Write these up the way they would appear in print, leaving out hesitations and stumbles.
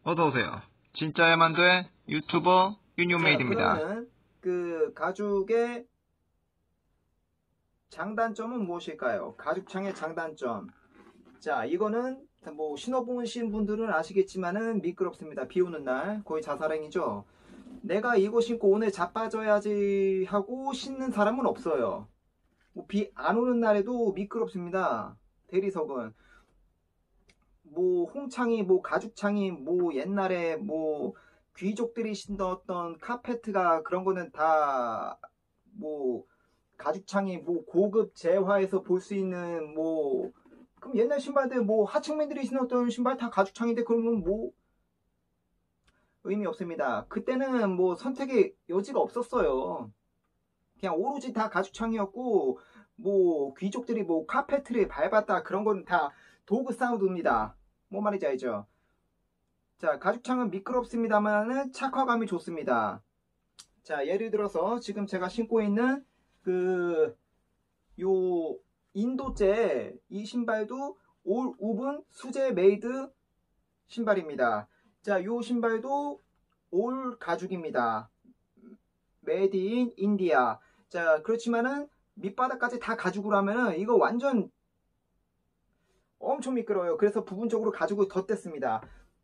어서오세요. 진짜야만 돼 유튜버 유뉴메이드입니다. 그러면은 그 가죽의 장단점은 무엇일까요? 가죽창의 장단점. 자, 이거는 뭐 신어보신 분들은 아시겠지만은 미끄럽습니다. 비 오는 날 거의 자살행위죠. 내가 이거 신고 오늘 자빠져야지 하고 신는 사람은 없어요. 뭐 비 안 오는 날에도 미끄럽습니다. 대리석은 뭐 홍창이 뭐 가죽창이 뭐 옛날에 뭐 귀족들이 신었던 카페트가 그런 거는 다 뭐 가죽창이 뭐 고급 재화에서 볼 수 있는 뭐 그럼 옛날 신발들 뭐 하층민들이 신었던 신발 다 가죽창인데 그러면 뭐 의미 없습니다. 그때는 뭐 선택의 여지가 없었어요. 그냥 오로지 다 가죽창이었고 뭐 귀족들이 뭐 카페트를 밟았다 그런 건 다 도그 사운드입니다. 뭐 말인지 알죠? 자, 가죽창은 미끄럽습니다만은 착화감이 좋습니다. 자, 예를 들어서 지금 제가 신고 있는 요 인도제 이 신발도 올 우분 수제 메이드 신발입니다. 자, 요 신발도 올 가죽입니다. 메이드 인 인디아. 자, 그렇지만은 밑바닥까지 다 가죽으로 하면은 이거 완전 엄청 미끄러워요. 그래서 부분적으로 가죽을 덧댔습니다.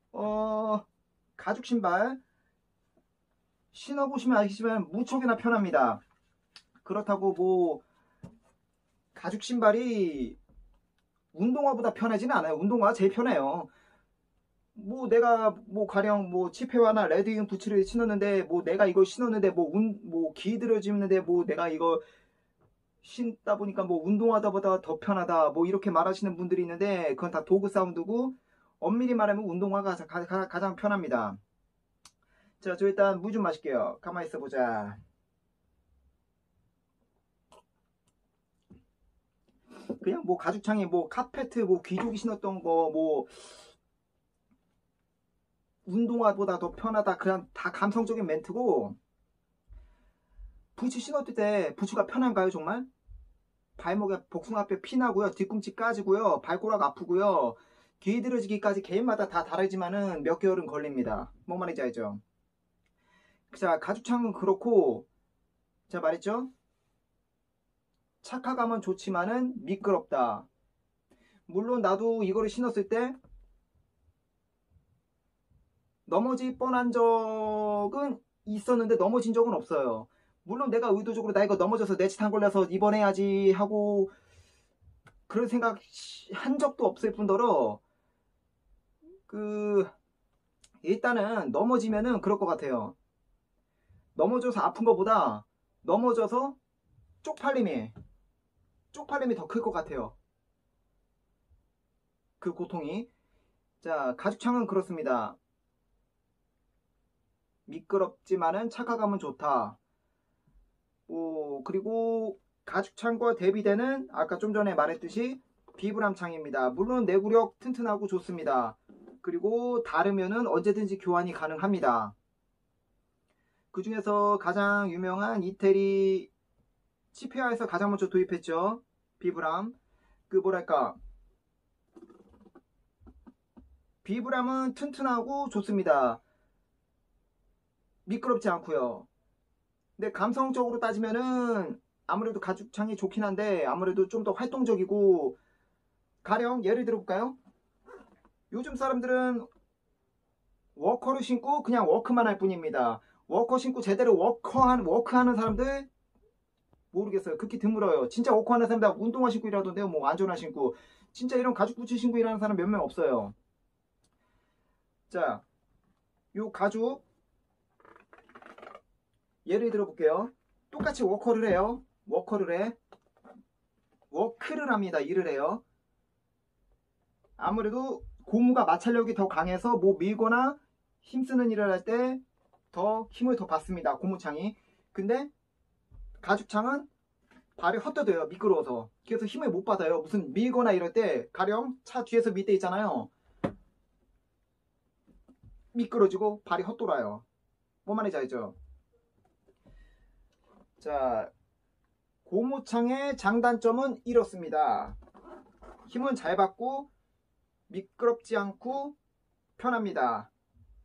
가죽 신발 신어보시면 아시겠지만 무척이나 편합니다. 그렇다고 뭐 가죽 신발이 운동화보다 편하지는 않아요. 운동화가 제일 편해요. 뭐 내가 뭐 가령 뭐 치페와나 레드윙 부츠를 신었는데 뭐 내가 이걸 신었는데 뭐 기들어지는데 뭐 내가 이거 신다 보니까 뭐 운동화보다 더 편하다 뭐 이렇게 말하시는 분들이 있는데 그건 다 도그 사운드고 엄밀히 말하면 운동화가 가장 편합니다. 자, 저 일단 물 좀 마실게요. 가만히 있어 보자. 그냥 뭐 가죽창에 뭐 카페트 뭐 귀족이 신었던 거 뭐 운동화보다 더 편하다 그냥 다 감성적인 멘트고 부츠 신었을 때 부츠가 편한가요 정말? 발목에 복숭아뼈 피나고요. 뒤꿈치 까지고요. 발가락 아프고요. 길들어지기까지 개인마다 다 다르지만은 몇 개월은 걸립니다. 뭔 말인지 알죠? 자, 가죽창은 그렇고 제가 말했죠? 착화감은 좋지만은 미끄럽다. 물론 나도 이거를 신었을 때 넘어질 뻔한 적은 있었는데 넘어진 적은 없어요. 물론 내가 의도적으로 나 이거 넘어져서 내치탄 걸려서 입원해야지 하고 그런 생각 한 적도 없을 뿐더러 일단은 넘어지면은 그럴 것 같아요. 넘어져서 아픈 것보다 넘어져서 쪽팔림이 더 클 것 같아요. 그 고통이. 자, 가죽창은 그렇습니다. 미끄럽지만은 착화감은 좋다. 그리고 가죽창과 대비되는 아까 좀 전에 말했듯이 비브람 창입니다. 물론 내구력 튼튼하고 좋습니다. 그리고 다르면은 언제든지 교환이 가능합니다. 그 중에서 가장 유명한 이태리 치페아에서 가장 먼저 도입했죠. 비브람. 뭐랄까 비브람은 튼튼하고 좋습니다. 미끄럽지 않고요. 근데 감성적으로 따지면은 아무래도 가죽창이 좋긴 한데 아무래도 좀 더 활동적이고 가령 예를 들어볼까요? 요즘 사람들은 워커를 신고 그냥 워크만 할 뿐입니다. 워커 신고 제대로 워크하는 사람들 모르겠어요. 극히 드물어요. 진짜 워크하는 사람들 운동화 신고 일하던데요. 뭐 안전화 신고 진짜 이런 가죽 부츠 신고 일하는 사람 몇 명 없어요. 자, 요 가죽 예를 들어 볼게요. 똑같이 워커를 해요. 워크를 합니다. 일을 해요. 아무래도 고무가 마찰력이 더 강해서 뭐 밀거나 힘쓰는 일을 할 때 더 힘을 더 받습니다. 고무창이. 근데 가죽창은 발이 헛떠져요. 미끄러워서. 그래서 힘을 못 받아요. 무슨 밀거나 이럴 때 가령 차 뒤에서 밀 때 있잖아요. 미끄러지고 발이 헛돌아요. 뭔 말인지 알죠? 자, 고무창의 장단점은 이렇습니다. 힘은 잘 받고 미끄럽지 않고 편합니다.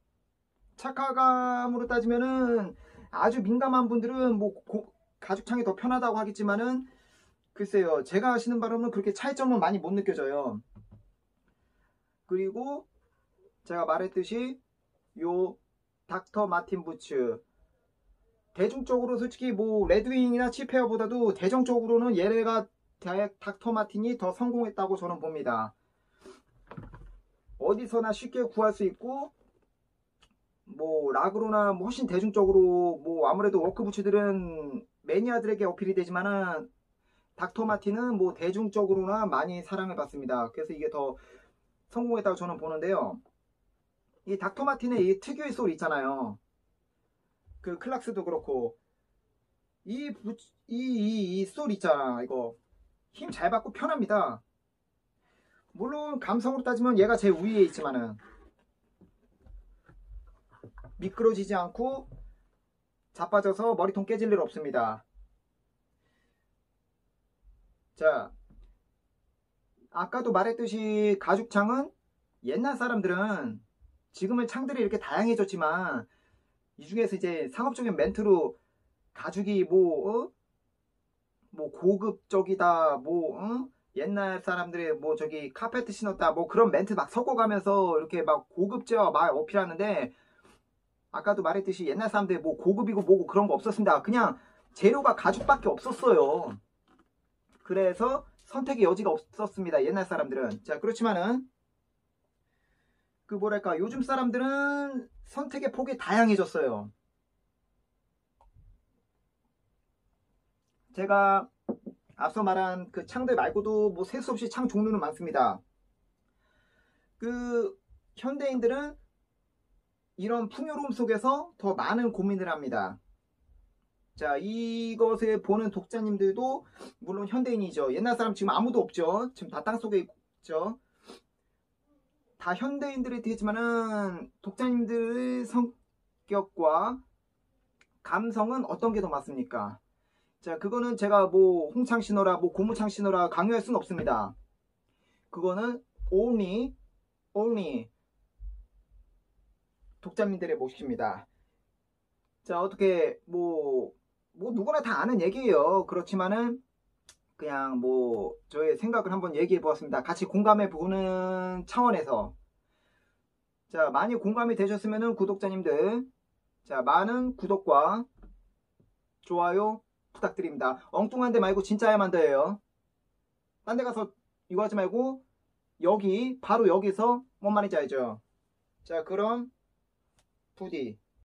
착화감으로 따지면은 아주 민감한 분들은 뭐 가죽창이 더 편하다고 하겠지만은 글쎄요, 제가 신은 바람은 그렇게 차이점은 많이 못 느껴져요. 그리고 제가 말했듯이 요 닥터 마틴 부츠, 대중적으로 솔직히 뭐 레드윙이나 치페어보다도 대중적으로는 얘네가 닥터 마틴이 더 성공했다고 저는 봅니다. 어디서나 쉽게 구할 수 있고, 뭐 락으로나 뭐 훨씬 대중적으로, 뭐 아무래도 워크 부츠들은 매니아들에게 어필이 되지만은 닥터 마틴은 뭐 대중적으로나 많이 사랑을 받습니다. 그래서 이게 더 성공했다고 저는 보는데요. 이 닥터 마틴의 이 특유의 소리 있잖아요. 그 클락스도 그렇고 이 소리 있잖아. 이거 힘 잘 받고 편합니다. 물론 감성으로 따지면 얘가 제 위에 있지만은 미끄러지지 않고 자빠져서 머리통 깨질 일 없습니다. 자, 아까도 말했듯이 가죽창은 옛날 사람들은 지금은 창들이 이렇게 다양해졌지만 이 중에서 이제 상업적인 멘트로 가죽이 뭐 고급적이다, 옛날 사람들이 뭐 저기 카페트 신었다, 뭐 그런 멘트 막 섞어가면서 이렇게 막 고급져 막 어필하는데, 아까도 말했듯이 옛날 사람들이 뭐 고급이고 뭐고 그런 거 없었습니다. 그냥 재료가 가죽밖에 없었어요. 그래서 선택의 여지가 없었습니다, 옛날 사람들은. 자, 그렇지만은 그 뭐랄까, 요즘 사람들은 선택의 폭이 다양해졌어요. 제가 앞서 말한 그 창들 말고도 뭐 셀 수 없이 창 종류는 많습니다. 그 현대인들은 이런 풍요로움 속에서 더 많은 고민을 합니다. 자, 이것을 보는 독자님들도 물론 현대인이죠. 옛날 사람 지금 아무도 없죠. 지금 다 땅속에 있죠. 다 현대인들이 되지만은 독자님들의 성격과 감성은 어떤 게 더 맞습니까? 자, 그거는 제가 뭐 홍창 신어라, 뭐 고무창 신어라 강요할 수는 없습니다. 그거는 only 독자님들의 몫입니다. 자, 어떻게 뭐 누구나 다 아는 얘기예요. 그렇지만은 그냥 뭐 저의 생각을 한번 얘기해 보았습니다. 같이 공감해 보는 차원에서. 자, 많이 공감이 되셨으면은 구독자님들, 자, 많은 구독과 좋아요 부탁드립니다. 엉뚱한 데 말고 진짜야만 돼요. 딴 데 가서 이거 하지 말고 여기 바로 여기서 뭔 말인지 알죠? 자, 그럼 부디